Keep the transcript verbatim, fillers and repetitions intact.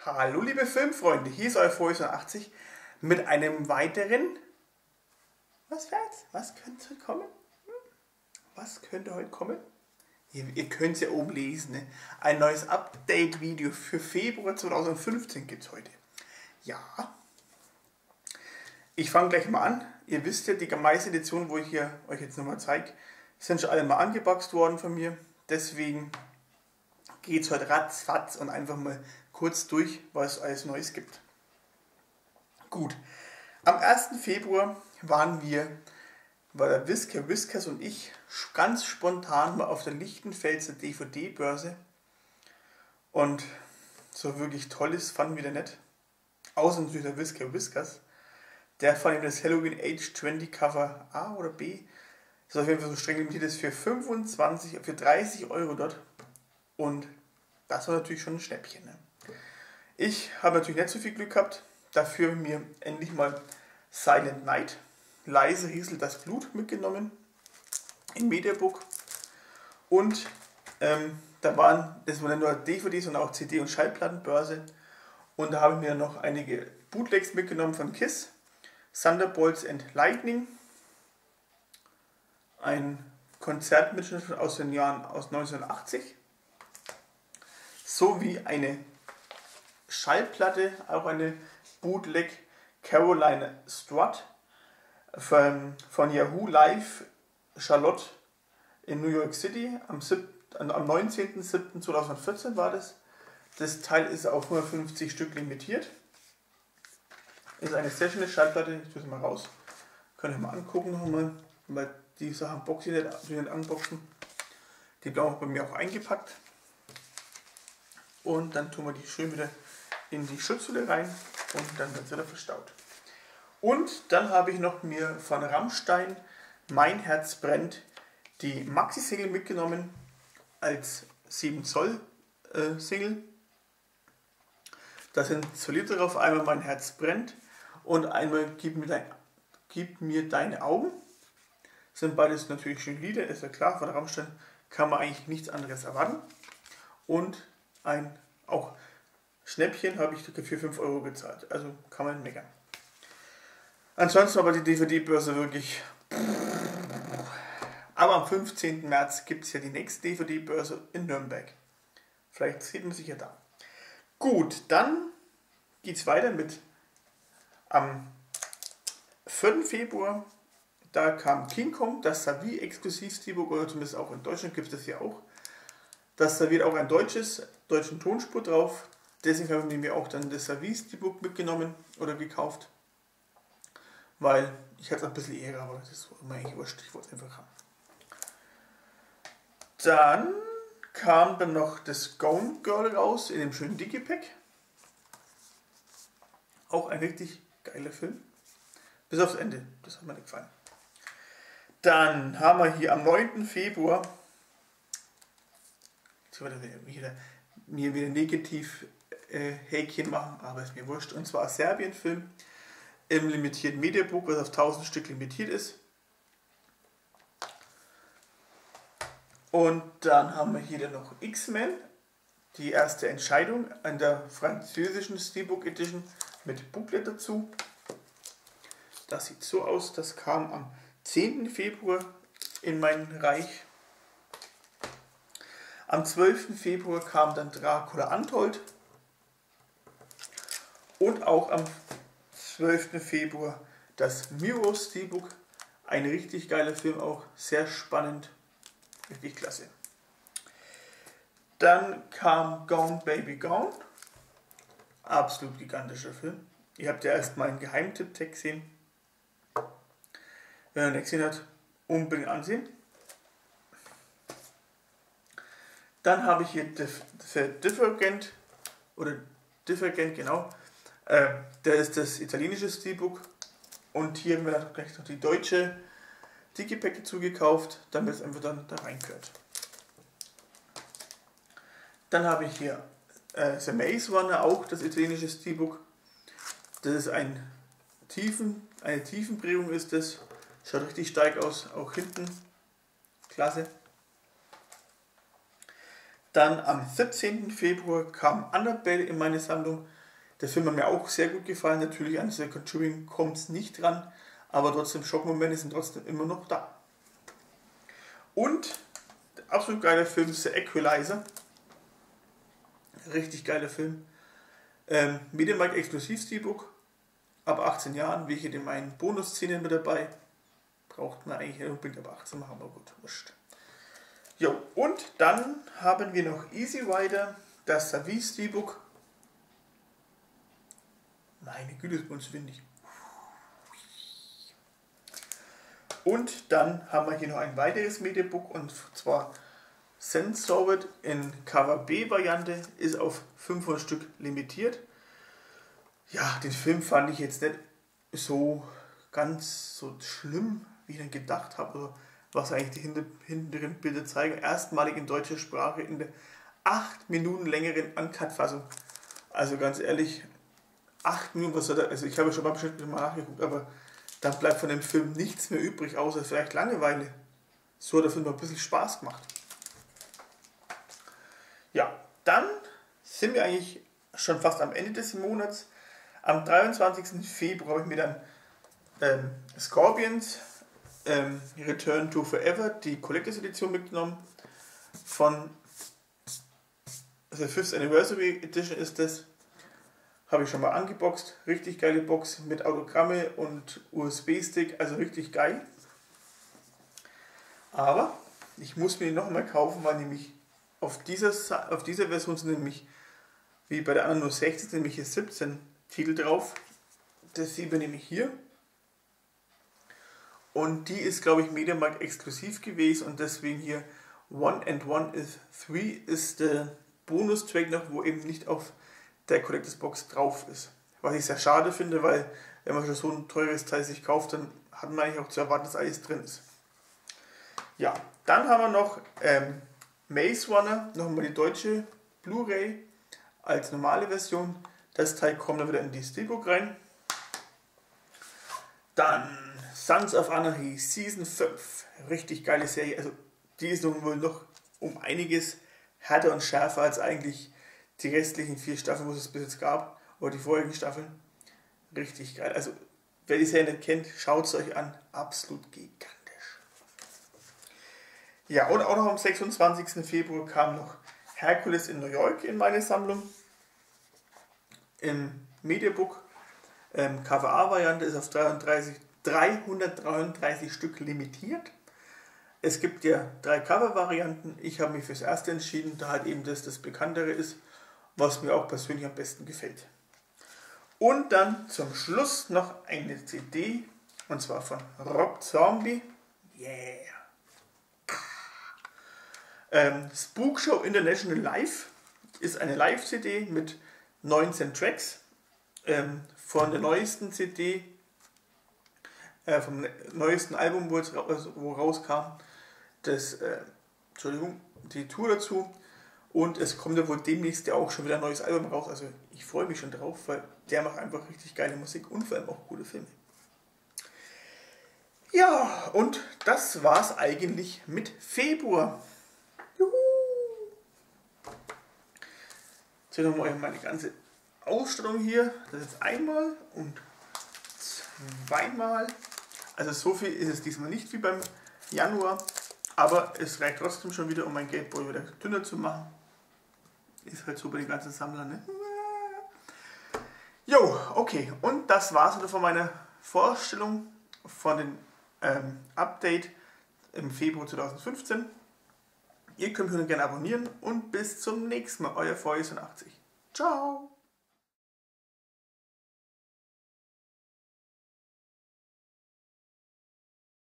Hallo liebe Filmfreunde, hier ist euer Vorher mit einem weiteren... Was jetzt? Was könnte heute kommen? Hm? Was könnte heute kommen? Ihr, ihr könnt es ja oben lesen. Ne? Ein neues Update-Video für Februar zweitausendfünfzehn gibt es heute. Ja. Ich fange gleich mal an. Ihr wisst ja, die meiste Edition, wo ich hier euch jetzt nochmal zeige, sind schon alle mal angeboxt worden von mir. Deswegen geht es heute ratzfatz und einfach mal kurz durch, was es alles Neues gibt. Gut, am ersten Februar waren wir, war der Whisker Whiskers und ich ganz spontan mal auf der Lichtenfelser D V D-Börse und so wirklich tolles fanden wir da nicht. Außer natürlich der Whisker Whiskers. Der fand ihm das Halloween Age zwanzig Cover A oder B. Das ist auf jeden Fall so streng limitiert, ist für fünfundzwanzig, für dreißig Euro dort. Und das war natürlich schon ein Schnäppchen. Ne? Ich habe natürlich nicht so viel Glück gehabt. Dafür mir endlich mal Silent Night, leise rieselt das Blut mitgenommen im Mediabook. Und ähm, da waren, das waren nicht nur D V Ds, sondern auch C D- und Schallplattenbörse. Und da habe ich mir noch einige Bootlegs mitgenommen von KISS. Thunderbolts and Lightning. Ein Konzertmitschnitt aus den Jahren aus neunzehnhundertachtzig. Sowie eine Schallplatte, auch eine Bootleg Caroline Strutt von, von Yahoo Live Charlotte in New York City am, am neunzehnten siebten zweitausendvierzehn war das. Das Teil ist auf hundertfünfzig Stück limitiert. Ist eine sehr schöne Schallplatte, ich tue sie mal raus. Könnt ihr mal angucken nochmal, weil die Sachen boxe ich nicht, nicht unboxen. Die bleiben bei mir auch eingepackt. Und dann tun wir die schön wieder in die Schutzhülle rein und dann wird es wieder verstaut. Und dann habe ich noch mir von Rammstein Mein Herz brennt die Maxi-Single mitgenommen als sieben Zoll äh, Single. Da sind zwei Lieder drauf, einmal Mein Herz brennt und einmal Gib mir, dein, Gib mir deine Augen. Das sind beides natürlich schöne Lieder, ist ja klar, von Rammstein kann man eigentlich nichts anderes erwarten. Und ein auch Schnäppchen habe ich für fünf Euro gezahlt, also kann man meckern. Ansonsten aber die D V D-Börse wirklich... Aber am fünfzehnten März gibt es ja die nächste D V D-Börse in Nürnberg. Vielleicht sieht man sich ja da. Gut, dann geht es weiter mit am vierten Februar. Da kam King Kong, das Savy-Exklusiv-Steelbook, oder zumindest auch in Deutschland gibt es das ja auch. Das serviert auch ein deutsches, deutschen Tonspur drauf. Deswegen habe ich mir auch dann das Savy-Steelbook mitgenommen oder gekauft. Weil ich hatte ein bisschen Ehre, aber das ist immer eigentlich wurscht, ich wollte es einfach haben. Dann kam dann noch das Gone Girl raus in dem schönen Digipack. Auch ein richtig geiler Film. Bis aufs Ende, das hat mir nicht gefallen. Dann haben wir hier am neunten Februar, jetzt wird er wieder, mir wieder negativ äh, Häkchen machen, aber ist mir wurscht. Und zwar Serbien-Film im limitierten Mediabook, was auf tausend Stück limitiert ist. Und dann haben wir hier dann noch X-Men, die erste Entscheidung an der französischen Steelbook Edition mit Booklet dazu. Das sieht so aus, das kam am zehnten Februar in mein Reich. Am zwölften Februar kam dann Dracula Untold. Und auch am zwölften Februar das Miro Steelbook. Ein richtig geiler Film, auch sehr spannend. Richtig klasse. Dann kam Gone Baby Gone. Absolut gigantischer Film. Ihr habt ja erst meinen Geheimtipp-Tag gesehen. Wenn er nicht gesehen hat, unbedingt ansehen. Dann habe ich hier Divergent, oder Divergent, genau. Äh, der ist das italienische Steelbook. Und hier haben wir dann gleich noch die deutsche Digipack dazu gekauft, damit es einfach dann da reingehört. Dann habe ich hier äh, The Maze Runner, auch das italienische Steelbook. Das ist ein Tiefen, eine Tiefenprägung ist das. Schaut richtig stark aus, auch hinten. Klasse. Dann am siebzehnten Februar kam Annabelle in meine Sammlung. Der Film hat mir auch sehr gut gefallen. Natürlich an The Conjuring kommt es nicht dran, aber trotzdem Schockmomente sind trotzdem immer noch da. Und der absolut geile Film ist The Equalizer. Richtig geiler Film. Ähm, Mediamarkt exklusiv Steelbook. Ab achtzehn Jahren, wie ich in meinen Bonusszenen mit dabei. Braucht man eigentlich nicht unbedingt ab achtzehn machen, aber gut, wurscht. Jo, und dann haben wir noch Easy Rider, das Savy Steelbook. Meine Güte, ist bei uns windig. Und dann haben wir hier noch ein weiteres Mediabook, und zwar Sensored in Cover B Variante, ist auf fünfhundert Stück limitiert. Ja, den Film fand ich jetzt nicht so ganz so schlimm, wie ich dann gedacht habe, oder was eigentlich die hinter, hinteren Bilder zeigen. Erstmalig in deutscher Sprache in der acht Minuten längeren Uncut-Fassung. Also ganz ehrlich, acht Minuten, was soll da, also ich habe schon mal bestimmt mal nachgeguckt, aber dann bleibt von dem Film nichts mehr übrig, außer vielleicht Langeweile. So hat der Film noch ein bisschen Spaß gemacht. Ja, dann sind wir eigentlich schon fast am Ende des Monats. Am dreiundzwanzigsten Februar habe ich mir dann ähm, Scorpions ähm, Return to Forever, die Collectors Edition, mitgenommen. Von The fifth Anniversary Edition ist das. Habe ich schon mal angeboxt. Richtig geile Box mit Autogramme und U S B-Stick, also richtig geil. Aber ich muss mir die noch mal kaufen, weil nämlich auf dieser, auf dieser Version sind nämlich, wie bei der anderen nur sechzehn, nämlich hier siebzehn Titel drauf. Das sieht man nämlich hier. Und die ist, glaube ich, Mediamarkt exklusiv gewesen, und deswegen hier One and One is Three ist der Bonustrack noch, wo eben nicht auf der Collectors Box drauf ist. Was ich sehr schade finde, weil wenn man schon so ein teures Teil sich kauft, dann hat man eigentlich auch zu erwarten, dass alles drin ist. Ja, dann haben wir noch ähm, Maze Runner, nochmal die deutsche Blu-ray als normale Version. Das Teil kommt dann wieder in die Steelbook rein. Dann Sons of Anarchy Season fünf. Richtig geile Serie. Also die ist wohl noch um einiges härter und schärfer als eigentlich die restlichen vier Staffeln, wo es bis jetzt gab. Oder die vorigen Staffeln. Richtig geil. Also wer die Serie nicht kennt, schaut es euch an. Absolut gigantisch. Ja, und auch noch am sechsundzwanzigsten Februar kam noch Hercules in New York in meine Sammlung. Im Mediabook. Ähm, Cover A-Variante ist auf dreihundertdreiunddreißig Stück limitiert. Es gibt ja drei Cover-Varianten. Ich habe mich fürs erste entschieden, da halt eben das das bekanntere ist, was mir auch persönlich am besten gefällt. Und dann zum Schluss noch eine C D, und zwar von Rob Zombie. Yeah! Ähm, Spook Show International Live ist eine Live-C D mit neunzehn Tracks. Ähm, von der neuesten C D, äh, vom neuesten Album, wo, es, wo rauskam, das, äh, Entschuldigung, die Tour dazu. Und es kommt ja wohl demnächst ja auch schon wieder ein neues Album raus. Also ich freue mich schon drauf, weil der macht einfach richtig geile Musik und vor allem auch gute Filme. Ja, und das war's eigentlich mit Februar. Juhu! Jetzt hier nochmal meine ganze Ausstattung hier. Das ist einmal und zweimal. Also so viel ist es diesmal nicht wie beim Januar. Aber es reicht trotzdem schon wieder, um mein Geldbeutel wieder dünner zu machen. Ist halt so bei den ganzen Sammlern, ne? Jo, okay. Und das war's wieder von meiner Vorstellung von dem ähm, Update im Februar zweitausendfünfzehn. Ihr könnt mich gerne abonnieren und bis zum nächsten Mal. Euer V achtzig. Ciao!